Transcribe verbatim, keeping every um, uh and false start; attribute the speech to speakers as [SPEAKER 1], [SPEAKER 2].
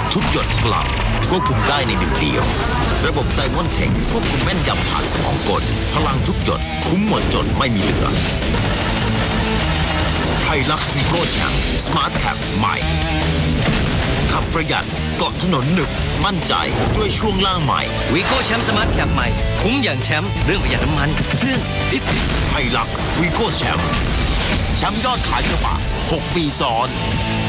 [SPEAKER 1] ทุกหยดพลังควบคุมได้ในหนึ่งเดียวระบบไดมอนด์เทคควบคุมแม่นยำผ่านสมองกลพลังทุกหยดคุ้มหมดจนไม่มีเหลือไฮลักซ์วีโก้แชมป์สมาร์ทแคปใหม่ขับประหยัดเกาะถนนหนึบมั่นใจด้วยช่วงล่างใหม่
[SPEAKER 2] วีโก้แชมป์สมาร์ทแคปใหม่คุ้มอย่างแชมป์เรื่องประหยัดน้ำมันเรื่องจิ๊บ
[SPEAKER 1] ไฮลักซ์วีโก้แชมป์แชมป์ยอดขายกระบะหกปีซ้อน